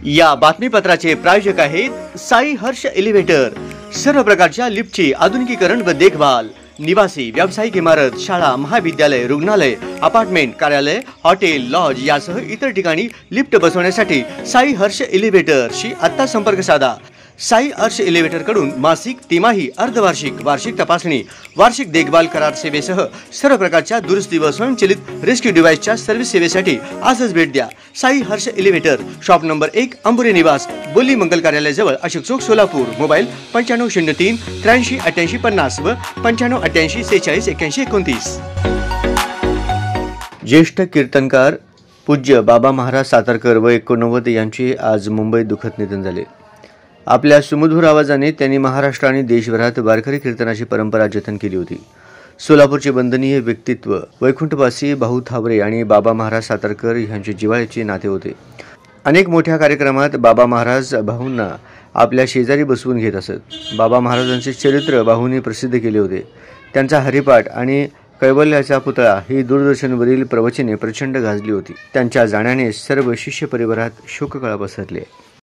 या बातमीपत्राचे प्रायोजक आहेत साई हर्ष एलिव्हेटर। सर्व प्रकारच्या लिफ्टची आधुनिकीकरण व देखभाल, निवासी व्यावसायिक इमारत, शाळा, महाविद्यालय, रुग्णालय, अपार्टमेंट, कार्यालय, हॉटेल, लॉज यासह इतर ठिकाणी लिफ्ट बसवण्यासाठी साई हर्ष एलिव्हेटरशी आता संपर्क साधा। साई हर्ष एलिव्हेटर कडून मासिक, तिमाही, अर्धवार्षिक, वार्षिक तपासणी, वार्षिक देखभाल करार सेवेसह सर्व प्रकारच्या दुरुस्ती व स्वयंचलित रेस्क्यू डिव्हाइसच्या सर्व्हिस सेवेसाठी आजच भेट द्या। Sai Harsh elevator, shop number 1, Ambure Niwas, बोली मंगल कार्यालय जवळ, अशोक चौक, सोलापूर। मोबाईल 9503 83 88 50 व 95 88 46 81 29। ज्येष्ठ कीर्तनकार पूज्य बाबा महाराज सातारकर व 89 यांचे आज मुंबईत दुःखद निधन झाले। आपल्या सुमधुर आवाजाने त्यांनी महाराष्ट्र आणि देशभरात वारकरी कीर्तनाची परंपरा जतन केली होती। सोलापूरचे वंदनीय व्यक्तित्व वैकुंठवासी भाऊ थावरे आणि बाबा महाराज सातारकर यांचे जिव्हाळ्याचे नाते होते। अनेक मोठ्या कार्यक्रमात बाबा महाराज भाऊंना आपल्या शेजारी बसवून घेत असत। बाबा महाराजांचे चरित्र भाऊंनी प्रसिद्ध केले होते। त्यांचा हरिपाठ आणि कैवल्याचा पुतळा ही दूरदर्शनवरील प्रवचने प्रचंड गाजली होती। त्यांच्या जाण्याने सर्व शिष्य परिवारात शोककळा पसरली।